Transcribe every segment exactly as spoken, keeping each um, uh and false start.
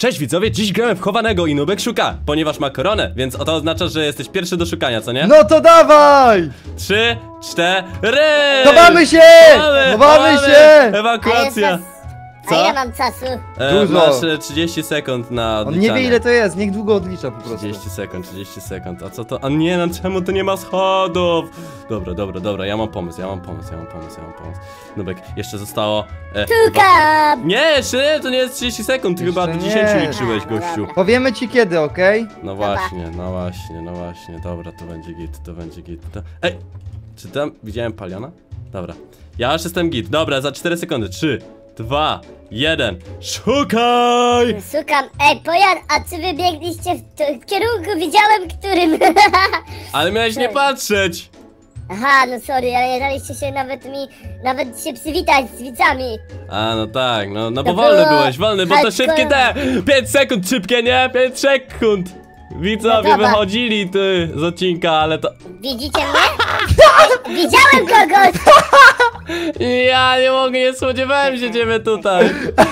Cześć widzowie, dziś gramy w chowanego i Nubek szuka, ponieważ ma koronę, więc to oznacza, że jesteś pierwszy do szukania, co nie? No to dawaj! Trzy, cztery! Chowamy się! Chowamy się! Ewakuacja! A ile mam czasu? E, Dużo. masz e, trzydzieści sekund na On odliczanie. nie wie ile to jest, niech długo odlicza po prostu. trzydzieści sekund, trzydzieści sekund, a co to? A nie, no czemu to nie ma schodów? Dobra, dobra, dobra, ja mam pomysł, ja mam pomysł, ja mam pomysł, ja mam pomysł. Nubek, jeszcze zostało... E, Szukam! chyba... Nie, jeszcze nie, to nie jest trzydzieści sekund, ty Jeszcze chyba do nie. dziesięciu liczyłeś, Dobra, gościu. dobra. Powiemy ci kiedy, okej? No właśnie, no właśnie, no właśnie, dobra, to będzie git, to będzie git. To... Ej, czy tam widziałem paliona? Dobra, ja już jestem git, dobra, za cztery sekundy, trzy, dwa, jeden, szukaj! Szukam. Ej, Pojan, a czy wy biegliście w, to, w kierunku? Widziałem którym. Ale miałeś nie patrzeć! Aha, no sorry, ale nie daliście się nawet mi, nawet się przywitać z widzami. A, no tak, no, no bo To wolny było byłeś, wolny, bo to hardcore. szybkie te! pięć sekund szybkie, nie? pięć sekund! Widzowie No dobra. wychodzili ty z odcinka, ale to... Widzicie mnie? Ej, widziałem kogoś! Ja nie mogę, nie spodziewałem się ciebie tutaj!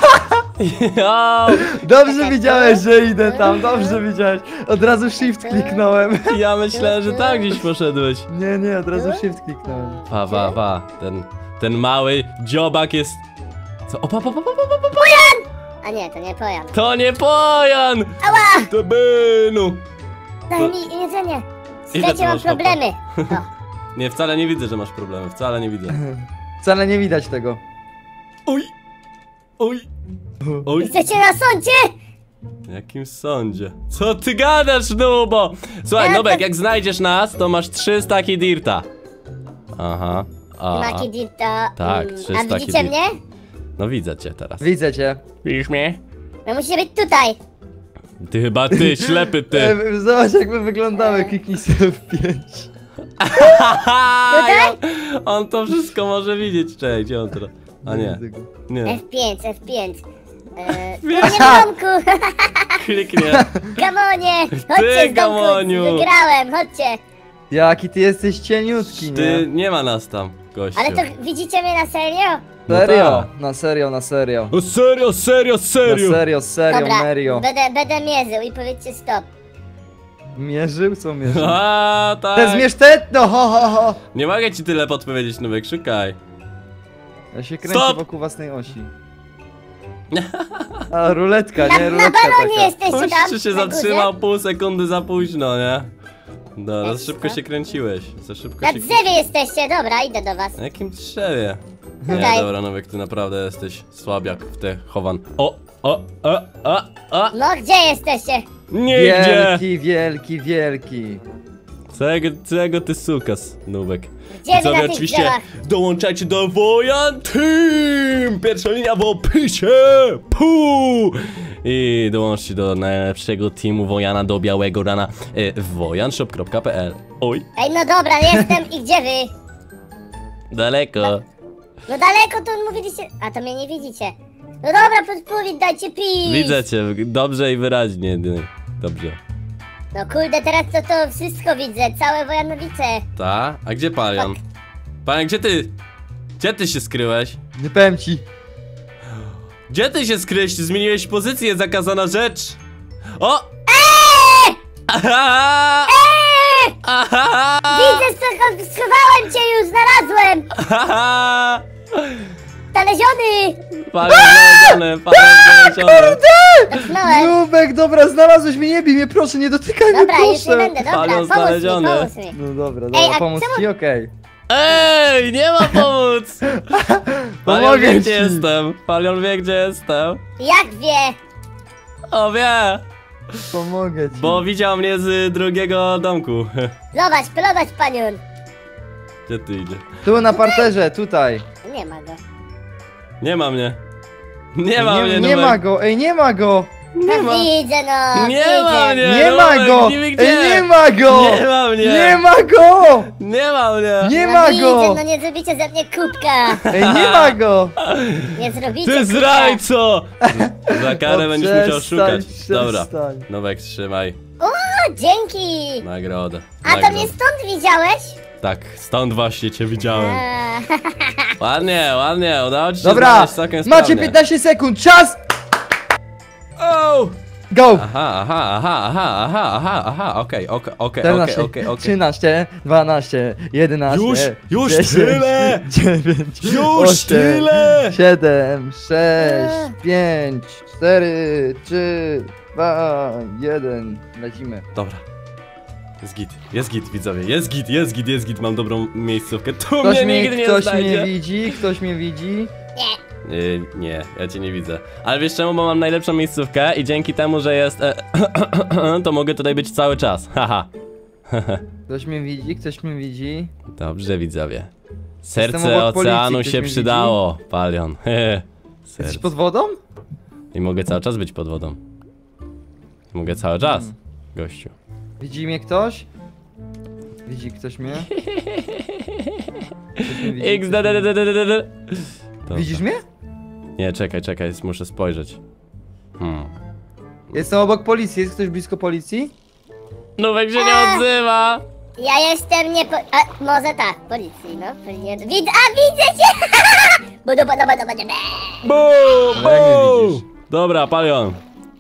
Ja, Dobrze widziałeś, że idę tam, dobrze widziałeś. Od razu shift kliknąłem. ja myślałem, że tak gdzieś poszedłeś. Nie, nie, od razu shift kliknąłem. Pa, pa, pa, ten, ten mały dziobak jest... Co? O, pa, pa, pa, pa, pa, pa, pa. A nie, to nie Pojan. To nie Pojan! Ała! To Bynu! Daj mi jedzenie. Ile Słuchajcie, ty mam masz, papa? problemy. O. Nie, wcale nie widzę, że masz problemy, wcale nie widzę. Wcale nie widać tego. Oj! Oj! Oj! Chcecie na sądzie? W jakim sądzie? Co ty gadasz, Nubo? Słuchaj, Ja Nubek, to- jak znajdziesz nas, to masz trzy staki dirta. Aha. Aha. Maki Dirta. Tak, mm, trzy A staki widzicie dirta. mnie? No widzę cię teraz. Widzę cię. Widzisz mnie? No musicie być tutaj. Ty chyba ty, ślepy E, ty. zobacz jak my wyglądamy, kliknij sobie w pięć. Haha, on to wszystko może widzieć. Cześć, gdzie on teraz? A nie, nie. F pięć, F pięć. Eee, Wiesz- nie w domku. Kliknie. Gamonie, chodźcie z domku. Gamoniu. Wygrałem, chodźcie. Jaki ty jesteś cieniutki, Ty, nie? nie ma nas tam, gościu. Ale to widzicie mnie na serio? No Serio, tak. na serio, na serio. O serio, serio, Na serio. serio, serio, Dobra, Merio. będę, będę mierzył i powiedzcie stop. Mierzył? Co mierzył? A, Te tak. zmierz tetno, ho, ho, ho. Nie mogę ci tyle podpowiedzieć, Nubek, szukaj. Ja się kręcę Stop! wokół własnej osi. A, ruletka, Na, nie? na Ruletka balonie taka. jesteście tam? Czy się na górze? zatrzymał pół sekundy za późno, nie? Dobra, Jak za szybko to? się kręciłeś. Za szybko Na się... drzewie jesteście, dobra, idę do was. Na jakim drzewie? Nie, Tutaj. dobra, Nowek, ty naprawdę jesteś słabiak w te chowan. O, o, o, o, o! No gdzie jesteście? Nigdzie! Wielki, wielki, wielki. Czego, czego ty sukas, Nubek? Gdzie wy Widzowie, na tych oczywiście drzewach? dołączajcie do Wojan Team! Pierwsza linia w opisie! Puu! I dołączcie do najlepszego teamu Wojana do białego rana e, wojanshop kropka p l. Oj, Ej, no dobra, jestem i gdzie wy? daleko. No daleko to mówiliście... A to mnie nie widzicie. No dobra, podpowiedź, dajcie pis. Widzę cię, dobrze i wyraźnie. Dobrze. No kurde, teraz to to wszystko widzę, całe Wojanowice. Ta? A gdzie Palion? Palion, gdzie ty? Gdzie ty się skryłeś? Nie powiem ci. Gdzie ty się skryłeś? Zmieniłeś pozycję, zakazana rzecz! O! Eee! Aha! Eee! Aha! Widzę, co schowałem cię już, znalazłem! Aha! Znaleziony! Palion znaleziony, Palion znaleziony. Dotknąłem. Nubek, dobra, znalazłeś mnie, nie bij mnie, proszę, nie dotykaj Dobra, mnie, już nie proszę. będę, dobra, Palion pomóż mi, znaleziony. pomóż mi. No dobra, Ej, dobra, a pomóc czemu- ci, okej. Ej, nie ma pomóc! Palion Pomogę wie, gdzie ci. jestem. Palion wie, gdzie jestem. Jak wie? O, wie! Pomogę ci. Bo widział mnie z drugiego domku. Zobacz, pelować panion. Gdzie ty idzie? Tu na parterze, tutaj. Nie ma go. Nie ma mnie. Nie ma nie, mnie, nie Nubek. ma go, ej, nie ma go. No ma. widzę, no, Nie widzę. ma mnie. Nie ma Nubek, go, nie wiem gdzie. ej, nie ma go. Nie ma mnie. Nie ma go. Nie ma mnie. Nie No ma widzę, go. no nie zrobicie ze mnie kubka. Ej, nie ma go. Nie zrobicie Ty kubka. zdrajco! Za karę O, będziesz musiał przestań, szukać. Dobra. przestań. Nowek, trzymaj O, dzięki. nagrodę. A to Nagrodę. mnie stąd widziałeś? Tak, stąd właśnie cię widziałem. A, Ładnie, ładnie, udało ci się Dobra, znaleźć całkiem macie sprawnie. piętnaście sekund, czas. O! Go! Aha, aha, aha, aha, aha, aha, aha, okej, okej, okej, okej, czternaście, okej, okej. trzynaście, dwanaście, jedenaście, Już, już dziesięć, tyle! dziewięć, Już osiem, tyle! siedem, sześć, pięć, cztery, trzy, dwa, jeden. Lecimy. Dobra. Jest git, jest git, widzowie, jest git, jest git, jest git, mam dobrą miejscówkę. Tu Ktoś mnie mnie, nigdy nie ktoś znajdzie. mnie widzi, ktoś mnie widzi. Nie. Yy, nie, ja cię nie widzę. Ale wiesz czemu, bo mam najlepszą miejscówkę i dzięki temu, że jest e, to mogę tutaj być cały czas. Haha. Ktoś mnie widzi, ktoś mnie widzi. Dobrze, widzowie. Jestem Serce obok policji, oceanu ktoś się mnie przydało, Palion. Jesteś Serce. pod wodą? I mogę cały czas być pod wodą. Mogę cały czas, Hmm. gościu. Widzi mnie ktoś? Widzi ktoś mnie? Ktoś mnie widzi, X, ktoś da, da, mnie da, da, da, da, da. Dobra. Widzisz mnie? Nie, czekaj, czekaj, muszę spojrzeć. Hmm. Jestem obok policji, jest ktoś blisko policji? Nówek się nie odzywa! Ja jestem nie po... A, może tak, policji, no. Powinien... Wid... A, widzę cię! Budu, budu, budu, budu, budu. Bum, Ale jak mnie bum. widzisz? Dobra, Palion.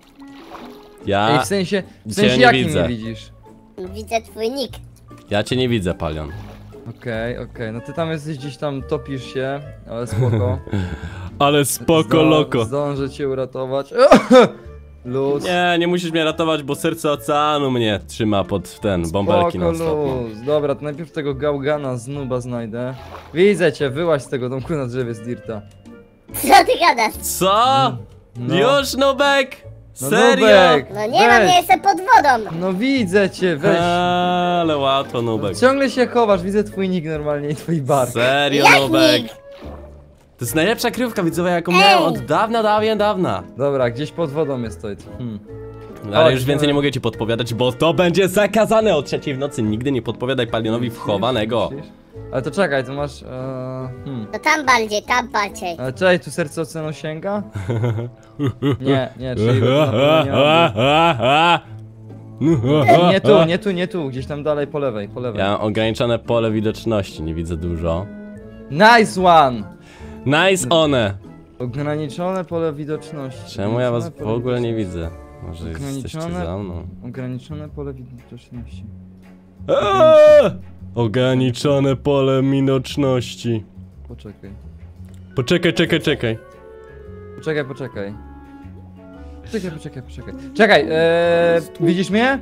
Ja, Ej, w sensie, w cię sensie nie jak widzę. mnie widzisz? Widzę twój nick. ja cię nie widzę, Palion. Okej, okej, no ty tam jesteś gdzieś tam, topisz się, ale spoko. Ale spoko, Zdo- loko. Zdążę cię uratować. Luz. Nie, nie musisz mnie ratować, bo serce oceanu mnie trzyma pod ten, bąbelki Spoko, na stopniu. luz. Dobra, to najpierw tego gałgana z nuba znajdę. Widzę cię, wyłaź z tego domku na drzewie z dirta. Co ty gadasz? Co? No. Już, Nubek? No, Serio? Nubek, No nie mam, weź. nie jestem pod wodą. No widzę cię, weź. Ale łatwo, Nubek. Ciągle się chowasz, widzę twój nick normalnie i twój bark. Serio, Jak Nubek. nick? To jest najlepsza kryjówka widzowa, jaką miałem od dawna, dawien, dawna. Dobra, gdzieś pod wodą jest to. Hmm. Ale Chodź, już więcej no. nie mogę ci podpowiadać, bo to będzie zakazane od trzeciej w nocy. Nigdy nie podpowiadaj Palionowi wchowanego. Myślisz? Ale to czekaj, to masz. E, hmm. To tam bardziej, tam bardziej. Ale czekaj, tu serce oceanu sięga? Nie, nie, czyli to na pewno nie ma być. Nie tu, nie tu, nie tu, gdzieś tam dalej po lewej, po lewej. Ja mam ograniczone pole widoczności, nie widzę dużo. Nice one! Nice one! Ograniczone pole widoczności. Czemu ja was Ograniczone w pole ogóle nie widoczności. widzę? Może jesteście Ograniczone- za mną? Ograniczone pole widoczności. Eee! Ograniczone pole widoczności. Poczekaj. Poczekaj, czekaj, czekaj. Poczekaj, poczekaj. Poczekaj, poczekaj, poczekaj. Czekaj, ee, widzisz mnie?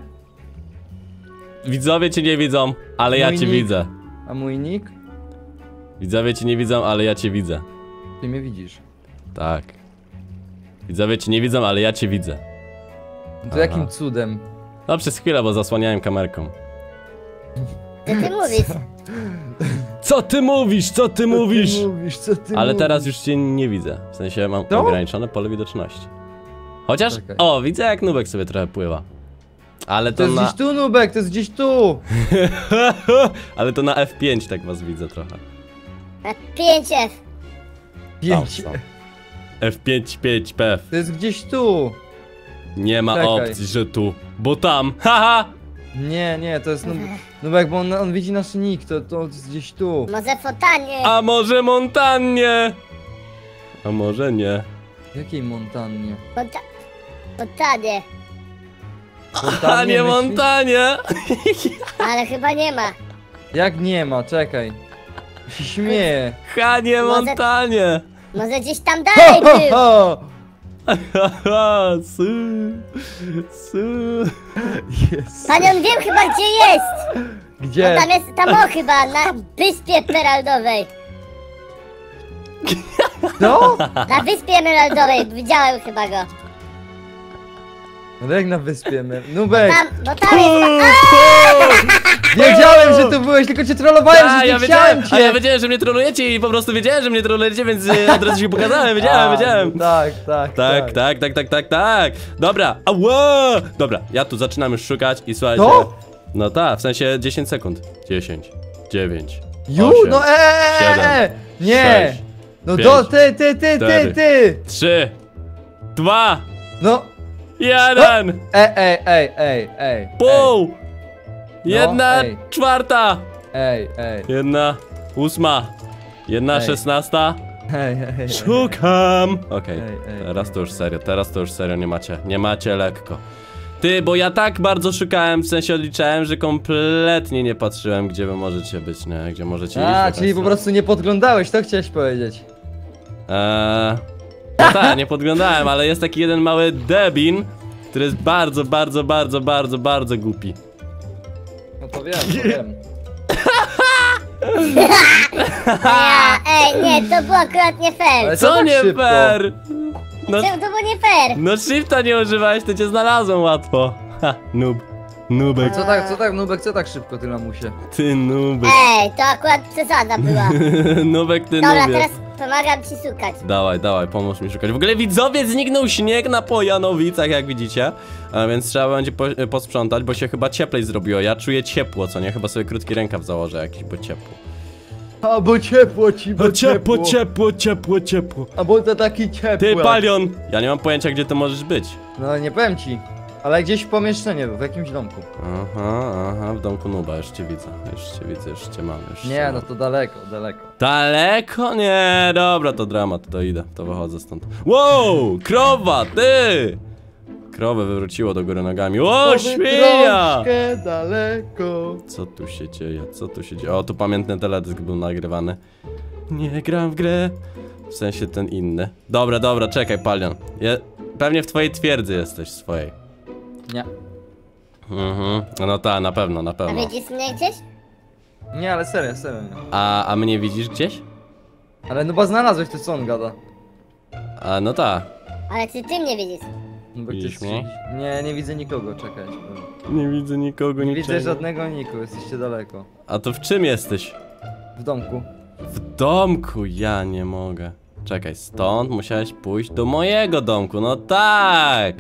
Widzowie cię nie widzą, ale ja Mój cię nick. widzę. A mój nick? Widzowie cię nie widzą, ale ja cię widzę. Ty mnie widzisz. Tak. Widzowie cię nie widzą, ale ja cię widzę. To Aha. jakim cudem? No przez chwilę, bo zasłaniałem kamerką. Co ty mówisz? Co ty mówisz? Co ty mówisz? Co ty mówisz? Co ty Ale mówisz? teraz już cię nie widzę. W sensie mam Co? ograniczone pole widoczności. Chociaż, Czekaj. o, widzę jak Nubek sobie trochę pływa. Ale To to jest na... gdzieś tu, Nubek, to jest gdzieś tu! Ale to na F pięć tak was widzę trochę. Na pięć F. Pięć. Tam są. F pięć, pięć, P F. To jest gdzieś tu! Nie ma Czekaj. opcji, że tu. Bo tam, haha! Nie, nie, to jest Nub Nubek, bo on, on widzi nasz nick, to, to jest gdzieś tu. Może fotanie. A może Montannie? A może nie. W jakiej montannie? Fota... Fotanie. A Montannie nie myślisz? Montanie! Ale chyba nie ma. Jak nie ma, czekaj. Się śmieje. Ha, nie Może- Montanie! Może gdzieś tam Ho, dalej ho, był. ho! Haha, su, su. Jest. Panion wiem chyba gdzie jest. Gdzie? Tam jest, tam o chyba, na wyspie emeraldowej. No? Na wyspie emeraldowej, widziałem chyba go. No jak na wyspie, my. Nubek! Tam, bo tam jest... Wiedziałem, że tu byłeś, tylko cię trollowałem, A, że nie ja chciałem wiedziałem, cię! a ja wiedziałem, że mnie trolujecie i po prostu wiedziałem, że mnie trolujecie, więc e, od razu się pokazałem, wiedziałem, A, wiedziałem. Tak, tak, Tak, tak, tak, tak, tak, tak. Dobra, ała! Dobra, ja tu zaczynam już szukać i słuchajcie. To? No tak, w sensie dziesięć sekund. dziesięć, dziewięć, Ju, osiem, no eee! siedem, Nie! sześć, No pięć, do, ty, ty, ty, cztery. ty, ty! trzy, dwa, No, jeden, ej, ej, ej, ej, ej. pół, jedna ej. czwarta, Ej, ej. jedna ósma, jedna Ej. szesnasta, Hej, hej, hej. Szukam! Okej, Ej, ej, teraz to już serio, teraz to już serio nie macie, nie macie lekko. Ty, bo ja tak bardzo szukałem, w sensie odliczałem, że kompletnie nie patrzyłem, gdzie wy możecie być, nie? Gdzie możecie iść. A, w czyli po stronę. prostu nie podglądałeś, to chciałeś powiedzieć. Eee, no tak, nie podglądałem, ale jest taki jeden mały debin, który jest bardzo, bardzo, bardzo, bardzo, bardzo głupi. No to wiem, to wiem. Ja, ej, nie, to było akurat nie fair. Ale Co tak nie szybko? fair? No, Czemu to było nie fair? no shifta nie używałeś, to cię znalazłem łatwo. Ha, noob. Nubek. Co tak, co tak, Nubek, co tak szybko, ty lamusie? Ty nubek. Ej, to akurat przesada była. Nubek, ty Dobra, nubie. teraz pomagam ci szukać. Dawaj, dawaj, pomóż mi szukać. W ogóle widzowie, zniknął śnieg na Pojanowicach, jak widzicie. A więc trzeba będzie po, posprzątać, bo się chyba cieplej zrobiło. Ja czuję ciepło, co nie? Chyba sobie krótki rękaw założę jakiś, bo ciepło. A bo ciepło ci, bo ciepło. ciepło, ciepło, ciepło. A bo to taki ciepły. Ty, Palion! Ja nie mam pojęcia, gdzie ty możesz być. No nie powiem ci. Ale gdzieś w pomieszczeniu, w jakimś domku. Aha, aha, w domku Nuba, już cię widzę. Już cię widzę, już cię mam. Już cię Nie, mam. no to daleko, daleko. Daleko? Nie, dobra, to dramat, to idę, to wychodzę stąd. Wow, krowa, ty! Krowę wywróciło do góry nogami. O, świnia! Troszkę daleko. Co tu się dzieje, co tu się dzieje? O, tu pamiętny teledysk był nagrywany. Nie gram w grę. W sensie ten inny. Dobra, dobra, czekaj, Palion. Je... Pewnie w twojej twierdzy jesteś, swojej. Nie. Mhm, no tak, na pewno, na A pewno. widzisz mnie gdzieś? Nie, ale serio, serio nie. A, a mnie widzisz gdzieś? Ale no bo znalazłeś, to co on gada? A, no tak. Ale czy ty mnie widzisz? No bo Widzisz ty mnie? Nie, nie widzę nikogo, czekaj. Nie widzę nikogo, Nie niczego. widzę żadnego niku, jesteście daleko. A to w czym jesteś? W domku. W domku, ja nie mogę. Czekaj, stąd musiałeś pójść do mojego domku, no tak!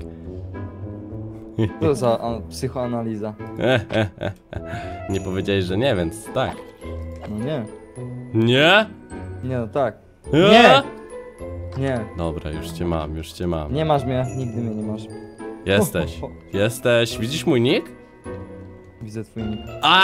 Co za a, psychoanaliza? Nie powiedziałeś, że nie, więc tak. No nie. Nie? Nie, no tak. Nie! Nie! Nie, Dobra, już cię mam, już cię mam. nie masz mnie, nigdy mnie nie masz. Jesteś, Ho, ho, jesteś. Widzisz mój nick? Widzę twój nick.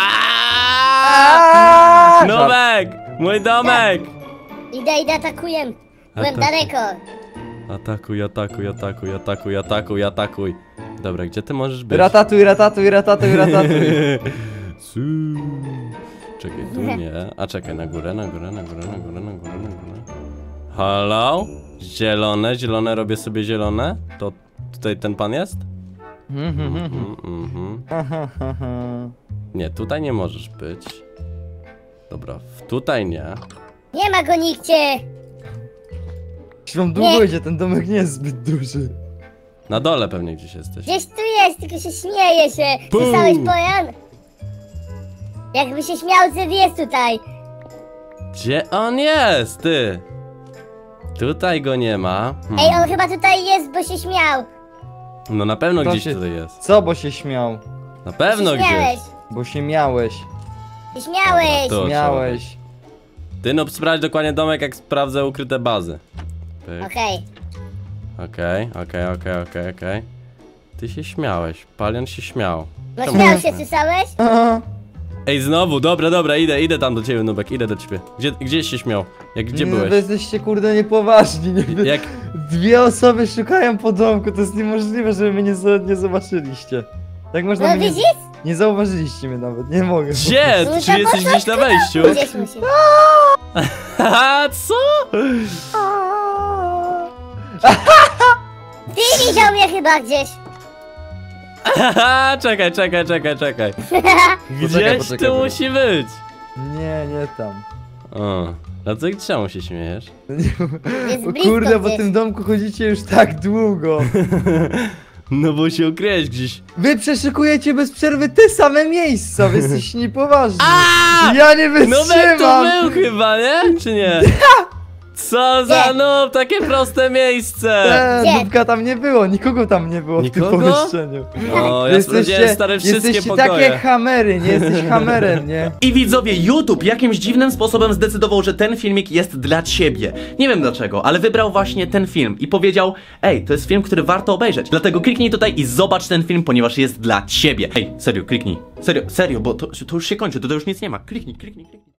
Aaaa! Nubek! Mój domek! Idę, idę, atakuję. Byłem Atakuj. daleko. Atakuj, atakuj, atakuj, atakuj, atakuj, atakuj. Dobra, gdzie ty możesz być? Ratatuj, ratatuj, ratatuj, ratatuj. Su. Czekaj, tu nie. A czekaj, na górę, na górę, na górę, na górę, na górę, na górę. Halo? Zielone, zielone, robię sobie zielone? To tutaj ten pan jest? Mhm, mhm. Nie, tutaj nie możesz być. Dobra, w- tutaj nie. Nie ma go nigdzie. Już wam długo Nie. idzie, ten domek nie jest zbyt duży. Na dole pewnie gdzieś jesteś. Gdzieś tu jest, tylko się śmieje się. Pum. Słyszałeś, Pojan? Jakby się śmiał, że jest tutaj. Gdzie on jest, ty? Tutaj go nie ma. Hmm. Ej, on chyba tutaj jest, bo się śmiał. No na pewno To gdzieś się- tutaj jest. Co, bo się śmiał? Na pewno się śmiałeś. gdzieś. Bo się miałeś. Się śmiałeś. To- Miałeś. Ty no sprawdź dokładnie domek, jak sprawdzę ukryte bazy. Pyk. Okej. Okej, okej, okej, okej, okej. Ty się śmiałeś, Palion się śmiał. No Czemu? śmiał się, słyszałeś? Aha. Ej, znowu, dobra, dobra, idę, idę tam do ciebie, Nubek, idę do ciebie. Gdzie, gdzieś się śmiał? Jak, gdzie Nie, byłeś? Wy jesteście kurde niepoważni. Nie? Jak, Dwie osoby szukają po domku, to jest niemożliwe, żeby mnie nie, zo- nie zobaczyliście. Jak można No mnie... widzisz? Nie zauważyliście mnie nawet, nie mogę. gdzie? No Czy to jesteś po gdzieś na wejściu? Gdzieś musi. Haha, co? Ty widział mnie chyba gdzieś. Haha, czekaj, czekaj, czekaj, czekaj. Gdzieś poczekaj, tu bo- musi być. Nie, nie tam. O, a co, czemu się śmiejesz? Jest O blisko kurde, po gdzieś. tym domku chodzicie już tak długo. No bo się ukryłeś gdzieś. Wy przeszukujecie bez przerwy te same miejsca, wy jesteście niepoważni. A! Ja nie Nubek tu wytrzymam! był chyba, nie? Czy nie? Co za Nie. noob, takie proste miejsce! Eee, Gdzie? Nubka tam nie było, nikogo tam nie było w Nikogo? tym pomieszczeniu. O, ja sprawdziłem stare wszystkie jesteście takie pokoje. hamery, nie jesteś hamerem, nie? I widzowie, YouTube jakimś dziwnym sposobem zdecydował, że ten filmik jest dla ciebie. Nie wiem dlaczego, ale wybrał właśnie ten film i powiedział: ej, to jest film, który warto obejrzeć. Dlatego kliknij tutaj i zobacz ten film, ponieważ jest dla ciebie. Ej, serio, kliknij. Serio, serio, bo to, to już się kończy, to, to już nic nie ma. Kliknij, kliknij, kliknij.